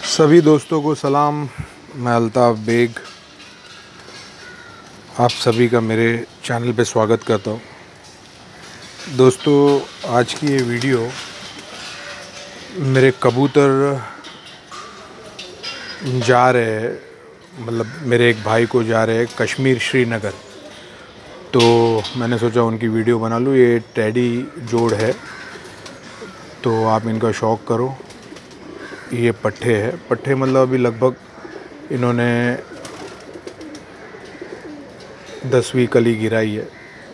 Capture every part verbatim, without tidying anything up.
सभी दोस्तों को सलाम। मैं अल्ताफ़ बेग आप सभी का मेरे चैनल पे स्वागत करता हूँ। दोस्तों, आज की ये वीडियो मेरे कबूतर जा रहे हैं, मतलब मेरे एक भाई को जा रहे हैं कश्मीर श्रीनगर। तो मैंने सोचा उनकी वीडियो बना लूँ। ये टेडी जोड़ है, तो आप इनका शौक़ करो। ये पट्ठे है, पट्ठे मतलब अभी लगभग इन्होंने दसवीं कली गिराई है।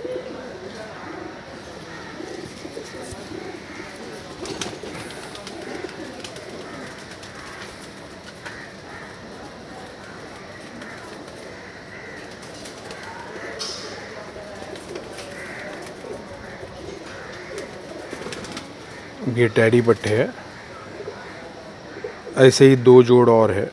ये टेडी पट्ठे है। ऐसे ही दो जोड़ और है।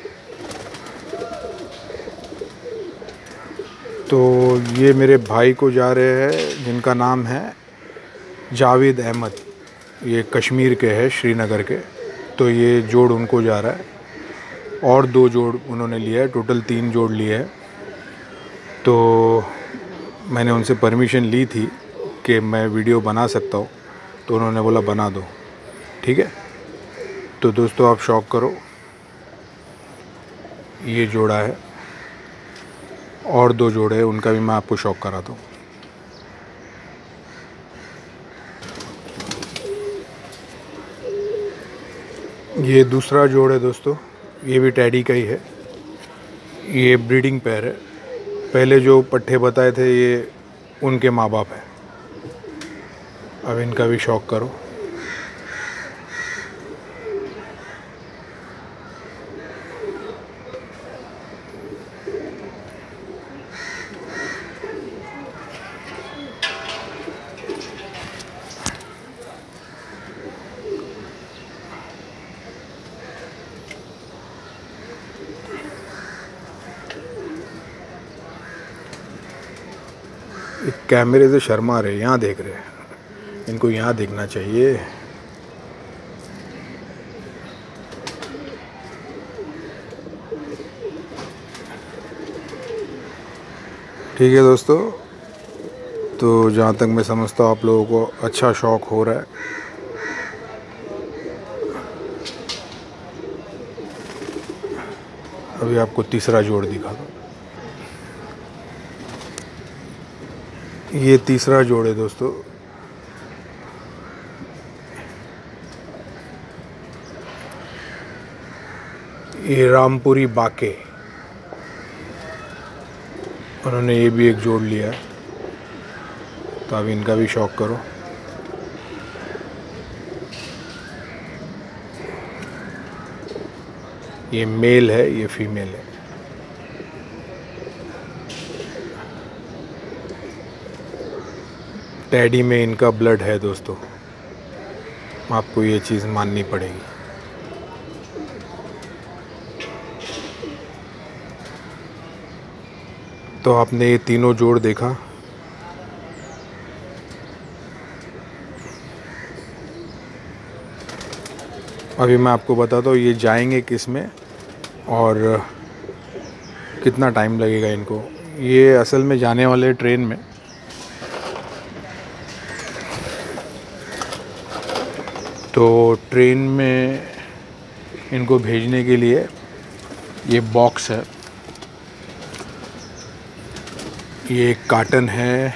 तो ये मेरे भाई को जा रहे हैं, जिनका नाम है जावेद अहमद। ये कश्मीर के हैं, श्रीनगर के। तो ये जोड़ उनको जा रहा है और दो जोड़ उन्होंने लिया है, टोटल तीन जोड़ लिए हैं। तो मैंने उनसे परमिशन ली थी कि मैं वीडियो बना सकता हूँ, तो उन्होंने बोला बना दो, ठीक है। तो दोस्तों, आप शौक़ करो। ये जोड़ा है और दो जोड़े हैं, उनका भी मैं आपको शौक़ कराता हूँ। ये दूसरा जोड़ है दोस्तों, ये भी टेडी का ही है। ये ब्रीडिंग पेयर है। पहले जो पट्ठे बताए थे ये उनके माँ बाप हैं। अब इनका भी शौक़ करो। कैमरे से शर्मा रहे, यहाँ देख रहे हैं। इनको यहाँ देखना चाहिए। ठीक है दोस्तों, तो जहाँ तक मैं समझता हूँ आप लोगों को अच्छा शौक़ हो रहा है। अभी आपको तीसरा जोड़ दिखा दूँ। ये तीसरा जोड़ है दोस्तों। ये रामपुरी बाके, उन्होंने ये भी एक जोड़ लिया है। तो अब इनका भी शौक़ करो। ये मेल है, ये फीमेल है। टेडी में इनका ब्लड है दोस्तों, आपको ये चीज़ माननी पड़ेगी। तो आपने ये तीनों जोड़ देखा। अभी मैं आपको बताता हूँ ये जाएंगे किस में और कितना टाइम लगेगा इनको। ये असल में जाने वाले ट्रेन में। तो ट्रेन में इनको भेजने के लिए ये बॉक्स है, ये एक कार्टन है।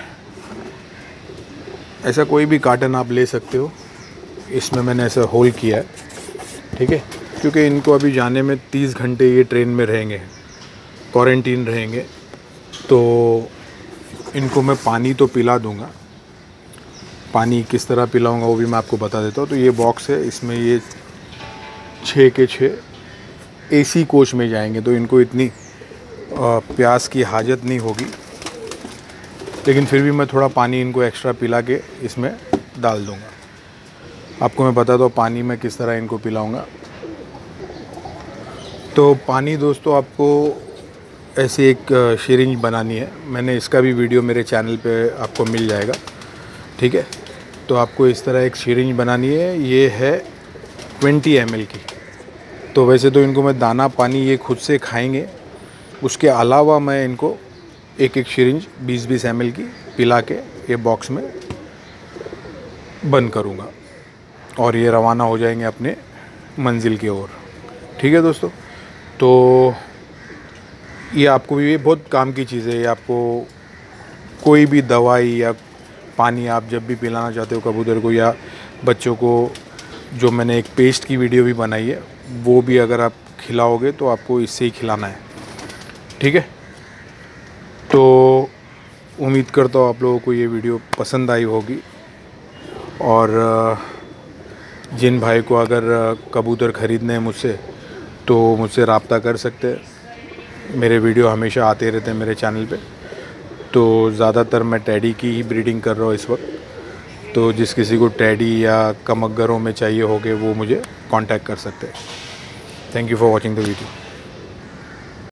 ऐसा कोई भी कार्टन आप ले सकते हो। इसमें मैंने ऐसा होल किया है, ठीक है, क्योंकि इनको अभी जाने में तीस घंटे ये ट्रेन में रहेंगे, क्वारंटीन रहेंगे। तो इनको मैं पानी तो पिला दूंगा। पानी किस तरह पिलाऊंगा वो भी मैं आपको बता देता हूँ। तो ये बॉक्स है, इसमें ये छः के छः एसी कोच में जाएंगे, तो इनको इतनी प्यास की हाजत नहीं होगी। लेकिन फिर भी मैं थोड़ा पानी इनको एक्स्ट्रा पिला के इसमें डाल दूंगा। आपको मैं बताता हूँ पानी में किस तरह इनको पिलाऊंगा। तो पानी दोस्तों, आपको ऐसे एक सिरिंज बनानी है। मैंने इसका भी वीडियो मेरे चैनल पे आपको मिल जाएगा, ठीक है। तो आपको इस तरह एक सिरिंज बनानी है। ये है ट्वेंटी एम एल की, तो वैसे तो इनको मैं दाना पानी ये खुद से खाएंगे, उसके अलावा मैं इनको एक एक सिरिंज बीस बीस एम एल की पिला के ये बॉक्स में बंद करूँगा और ये रवाना हो जाएंगे अपने मंजिल की ओर। ठीक है दोस्तों, तो ये आपको भी ये बहुत काम की चीज़ है। ये आपको कोई भी दवाई या पानी आप जब भी पिलाना चाहते हो कबूतर को या बच्चों को, जो मैंने एक पेस्ट की वीडियो भी बनाई है, वो भी अगर आप खिलाओगे तो आपको इससे ही खिलाना है। ठीक है, तो उम्मीद करता हूँ आप लोगों को ये वीडियो पसंद आई होगी। और जिन भाई को अगर कबूतर ख़रीदने हैं मुझसे, तो मुझसे रब्ता कर सकते हैं। मेरे वीडियो हमेशा आते रहते हैं मेरे चैनल पे। तो ज़्यादातर मैं टैडी की ही ब्रीडिंग कर रहा हूँ इस वक्त। तो जिस किसी को टैडी या कमगरों में चाहिए होगे वो मुझे कांटेक्ट कर सकते हैं। Thank you for watching the video.